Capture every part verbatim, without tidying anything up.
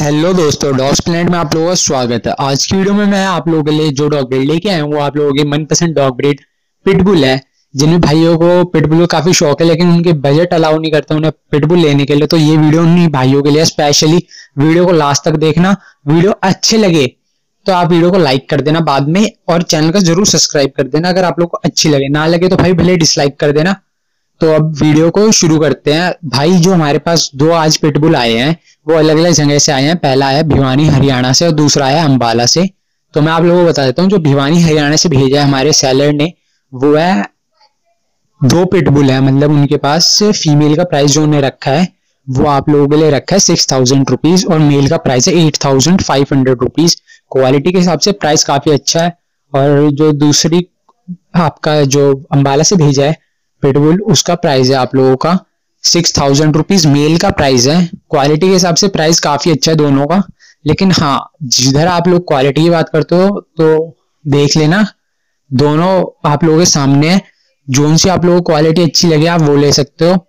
Hello दोस्तों, dogs planet में आप लोगों का स्वागत है। आज की वीडियो में मैं आप लोगों के लिए जो डॉग ब्रीड लेके आया हूँ वो आप लोगों की मनपसंद डॉग ब्रीड पिटबुल है। जिन भाइयों को पिटबुल का काफी शौक है लेकिन उनके बजट अलाउ नहीं करता उन्हें पिटबुल लेने के लिए, तो ये वीडियो उन्हीं भाइयों के लिए स्पेशली। वीडियो को लास्ट तक देखना, वीडियो अच्छे लगे तो आप वीडियो को लाइक कर देना बाद में, और चैनल को जरूर सब्सक्राइब कर देना अगर आप लोग को अच्छी लगे। ना लगे तो भाई भले डिसलाइक कर देना। तो अब वीडियो को शुरू करते हैं। भाई जो हमारे पास दो आज पिटबुल आए हैं वो अलग अलग जगह से आए हैं। पहला आया भिवानी हरियाणा से और दूसरा आया अंबाला से। तो मैं आप लोगों को बता देता हूँ, जो भिवानी हरियाणा से भेजा है हमारे सेलर ने वो है दो पिटबुल है, मतलब उनके पास फीमेल का प्राइस जो उन्हें रखा है वो आप लोगों के लिए रखा है सिक्स थाउजेंड रुपीज और मेल का प्राइस है eight thousand five hundred rupees. Quality के हिसाब से प्राइस काफी अच्छा है। और जो दूसरी आपका जो अंबाला से भेजा है पिटबुल उसका प्राइस है आप लोगों का सिक्स थाउजेंड रुपीज मेल का प्राइस है। क्वालिटी के हिसाब से प्राइस काफी अच्छा है दोनों का। लेकिन हाँ, जिधर आप लोग क्वालिटी की बात करते हो तो देख लेना, दोनों आप लोगों के सामने है। जोन से आप लोगों को क्वालिटी अच्छी लगे आप वो ले सकते हो।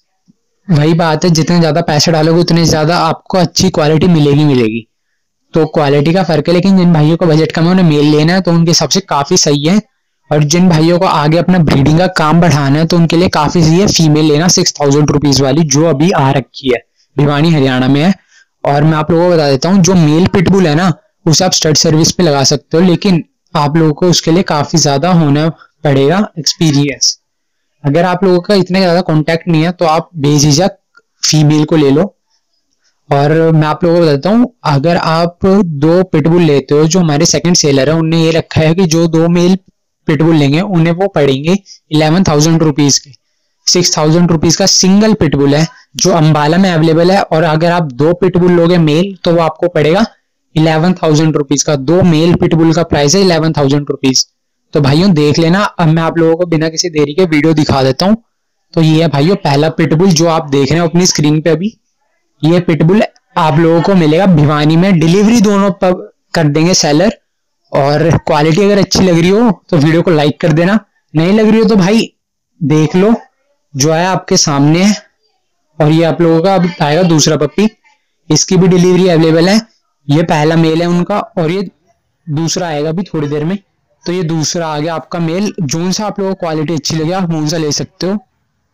वही बात है, जितने ज्यादा पैसे डालोगे उतने ज्यादा आपको अच्छी क्वालिटी मिलेगी मिलेगी तो क्वालिटी का फर्क है। लेकिन जिन भाइयों को बजट कम है उन्हें मेल लेना है तो उनके हिसाब से काफी सही है। और जिन भाइयों को आगे अपना ब्रीडिंग का काम बढ़ाना है तो उनके लिए काफी सही है फीमेल लेना सिक्स थाउजेंड रुपीज वाली, जो अभी आ रखी है भिवानी हरियाणा में है। और मैं आप लोगों को बता देता हूँ, जो मेल पिटबुल है ना उसे आप स्टड सर्विस पे लगा सकते हो, लेकिन आप लोगों को उसके लिए काफी ज्यादा होना पड़ेगा एक्सपीरियंस। अगर आप लोगों का इतना ज्यादा कॉन्टेक्ट नहीं है तो आप बेझिझक फीमेल को ले लो। और मैं आप लोगों को बताता हूँ, अगर आप दो पिटबुल लेते हो, जो हमारे सेकंड सेलर है उनने ये रखा है कि जो दो मेल पिटबुल लेंगे उन्हें वो पड़ेंगे इलेवन थाउजेंड रुपीज के। सिक्स थाउजेंड रुपीज का सिंगल पिटबुल है जो अंबाला में अवेलेबल है। और अगर आप दो पिटबुल लोगे मेल तो वो आपको पड़ेगा इलेवन थाउजेंड रुपीज का। दो मेल पिटबुल का प्राइस है इलेवन थाउजेंड रुपीज। तो भाइयों देख लेना। अब मैं आप लोगों को बिना किसी देरी के वीडियो दिखा देता हूँ। तो ये है भाइयों पहला पिटबुल जो आप देख रहे हो अपनी स्क्रीन पे अभी। ये पिटबुल आप लोगों को मिलेगा भिवानी में, डिलीवरी दोनों कर देंगे सेलर। और क्वालिटी अगर अच्छी लग रही हो तो वीडियो को लाइक कर देना, नहीं लग रही हो तो भाई देख लो जो है आपके सामने है। और ये आप लोगों का अब आएगा दूसरा पप्पी, इसकी भी डिलीवरी अवेलेबल है। ये पहला मेल है उनका और ये दूसरा आएगा अभी थोड़ी देर में। तो ये दूसरा आ गया आपका मेल। जोन सा आप लोगों को क्वालिटी अच्छी लगे आप कौन सा ले सकते हो।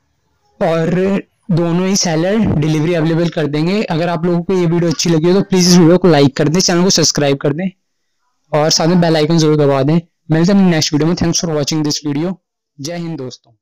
और दोनों ही सेलर डिलीवरी अवेलेबल कर देंगे। अगर आप लोगों को ये वीडियो अच्छी लगी हो तो प्लीज इस वीडियो को लाइक कर दें, चैनल को सब्सक्राइब कर दें और साथ में बेल आइकन जरूर दबा दें। मिलते हैं नेक्स्ट वीडियो में। Thanks for watching this video. Jai Hind दोस्तों।